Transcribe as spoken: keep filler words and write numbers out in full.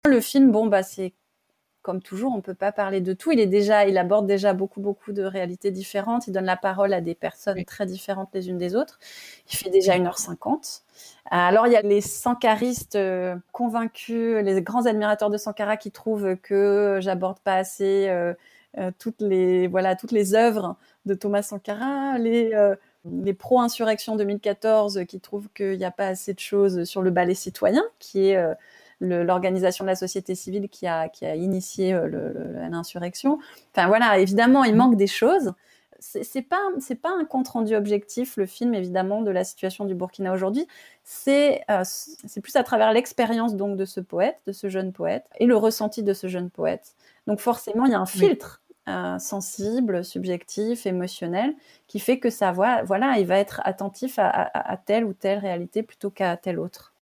Le film, bon, bah, c'est comme toujours, on ne peut pas parler de tout. Il est déjà, il aborde déjà beaucoup, beaucoup de réalités différentes. Il donne la parole à des personnes Oui. très différentes les unes des autres. Il fait déjà une heure cinquante. Alors, il y a les sankaristes euh, convaincus, les grands admirateurs de Sankara qui trouvent que j'aborde pas assez euh, euh, toutes les, voilà, toutes les œuvres de Thomas Sankara, les, euh, les pro-insurrection deux mille quatorze qui trouvent qu'il n'y a pas assez de choses sur le ballet citoyen, qui est euh, le, l'organisation de la société civile qui a, qui a initié euh, le, le, l'insurrection. Enfin voilà, évidemment, il manque des choses. C'est, c'est pas, c'est pas un compte rendu objectif, le film, évidemment, de la situation du Burkina aujourd'hui. C'est, euh, c'est plus à travers l'expérience donc de ce poète, de ce jeune poète, et le ressenti de ce jeune poète. Donc forcément, il y a un Oui. filtre euh, sensible, subjectif, émotionnel, qui fait que ça, voilà, il va être attentif à, à, à telle ou telle réalité plutôt qu'à telle autre.